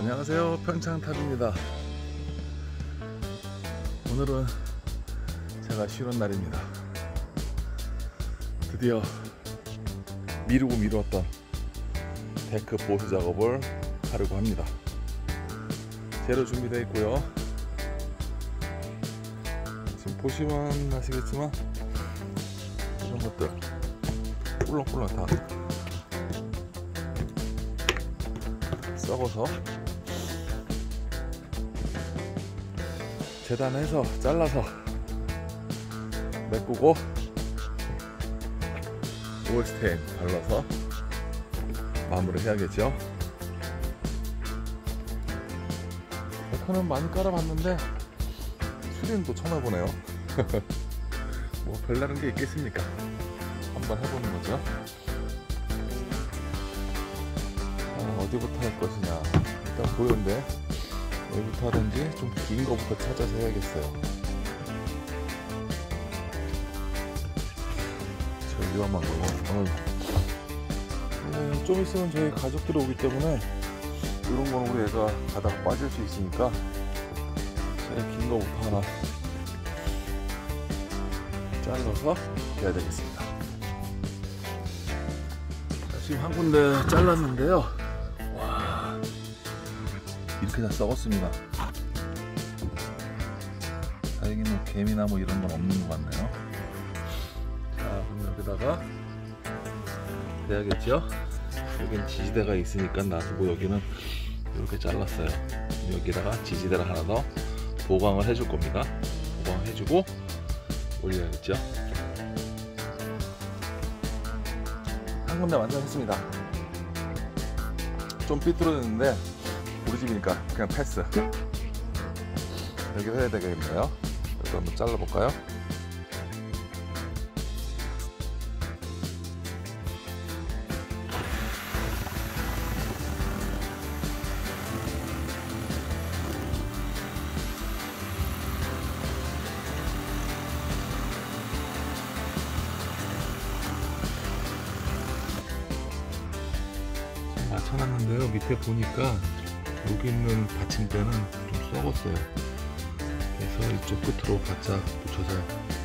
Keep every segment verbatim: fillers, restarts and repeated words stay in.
안녕하세요, 편창탑입니다. 오늘은 제가 쉬는 날입니다. 드디어 미루고 미루었던 데크 보수 작업을 하려고 합니다. 재료 준비되어 있고요. 지금 보시면 아시겠지만 이런 것들 꿀렁꿀렁 다 썩어서 재단해서 잘라서 메꾸고 오일스테인 발라서 마무리 해야겠죠. 데크는 많이 깔아봤는데 수리는 또 처음 해보네요. 뭐 별다른 게 있겠습니까? 한번 해보는 거죠. 아, 어디부터 할 것이냐, 일단 보이는데 어디부터 하든지 좀 긴 거부터 찾아서 해야겠어요. 저 위험한 거 오늘 네, 좀 있으면 저희 가족들이 오기 때문에 이런 건 우리 애가 가다가 빠질 수 있으니까 제가 긴 거부터 하나 잘라서 해야 되겠습니다. 자, 지금 한 군데 잘랐는데요. 와, 이렇게 다 썩었습니다. 다행히 뭐 개미나 뭐 이런 건 없는 것 같네요. 자, 그럼 여기다가 돼야겠죠? 여긴 지지대가 있으니까 놔두고 여기는 이렇게 잘랐어요. 여기다가 지지대를 하나 더 보강을 해줄 겁니다. 보강해주고 올려야겠죠? 한 군데 완성했습니다. 좀 삐뚤어졌는데 우리 집이니까 그냥 패스. 여기서 해야 되겠네요. 여기 한번 잘라볼까요? 맞춰놨는데요. 밑에 보니까 여기 있는 받침대는 좀 썩었어요. 그래서 이쪽 끝으로 바짝 붙여서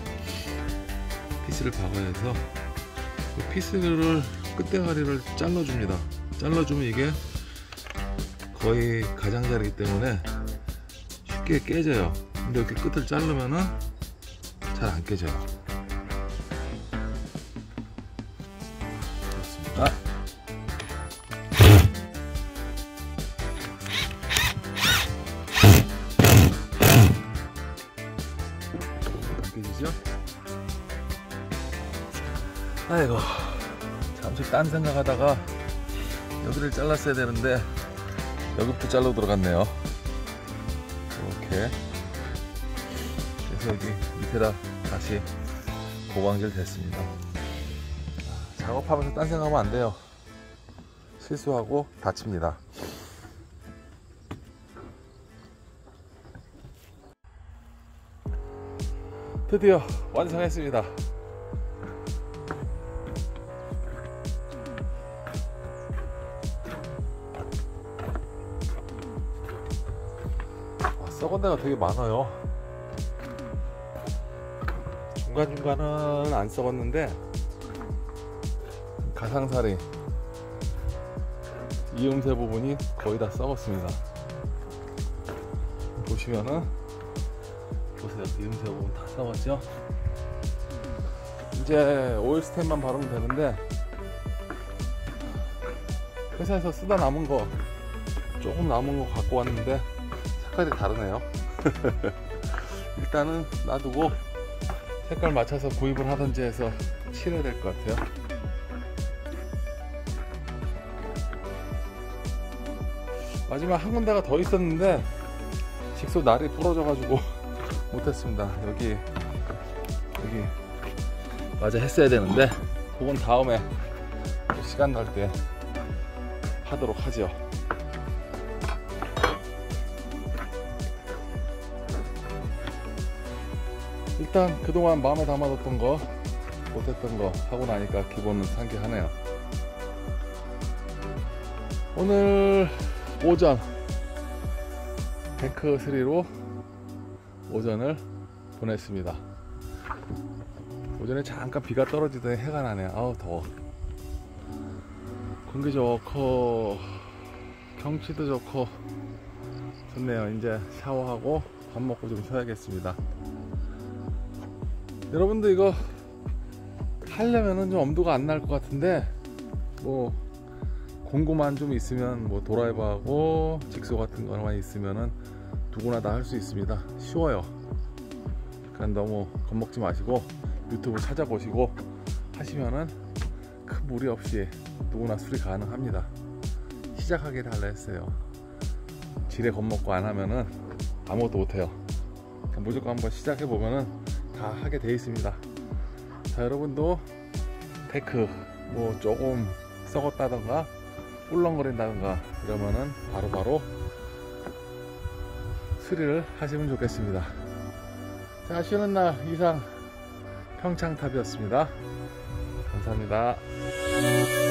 피스를 박아야 해서 피스를 끝대가리를 잘라줍니다. 잘라주면 이게 거의 가장자리이기 때문에 쉽게 깨져요. 근데 이렇게 끝을 자르면은 잘 안 깨져요. 그렇습니다. 아이고, 잠시 딴 생각하다가 여기를 잘랐어야 되는데 여기부터 잘라 들어갔네요. 이렇게. 그래서 여기 밑에다 다시 보강질 됐습니다. 작업하면서 딴 생각하면 안 돼요. 실수하고 다칩니다. 드디어 완성했습니다. 썩은 데가 되게 많아요. 중간중간은 안 썩었는데 가상살이 이음새 부분이 거의 다 썩었습니다. 보시면은 보세요. 이음새 부분 다 썩었죠? 이제 오일스텐만 바르면 되는데 회사에서 쓰다 남은 거 조금 남은 거 갖고 왔는데 색깔이 다르네요. 일단은 놔두고 색깔 맞춰서 구입을 하든지 해서 칠해야 될 것 같아요. 마지막 한 군데가 더 있었는데 직소 날이 부러져 가지고 못했습니다. 여기 여기 맞아 했어야 되는데 그건 다음에 시간 날 때 하도록 하죠. 일단 그동안 마음에 담아뒀던 거 못했던 거 하고 나니까 기분은 상쾌하네요. 오늘 오전 데크 쓰리로 오전을 보냈습니다. 오전에 잠깐 비가 떨어지더니 해가 나네. 아우 더워. 공기 좋고 경치도 좋고 좋네요. 이제 샤워하고 밥 먹고 좀 쉬어야겠습니다. 여러분도 이거 하려면은 좀 엄두가 안 날 것 같은데, 뭐 공구만 좀 있으면, 뭐 드라이버하고 직소 같은 거만 있으면은 누구나 다 할 수 있습니다. 쉬워요. 그러니까 너무 겁먹지 마시고 유튜브 찾아보시고 하시면은 큰 무리 없이 누구나 수리 가능합니다. 시작하게 달라 했어요. 지레 겁먹고 안 하면은 아무것도 못해요. 무조건 한번 시작해 보면은 다 하게 돼 있습니다. 자, 여러분도 데크 뭐 조금 썩었다던가 울렁거린다던가 이러면은 바로바로 수리를 하시면 좋겠습니다. 자, 쉬는 날 이상 평창탑이었습니다. 감사합니다.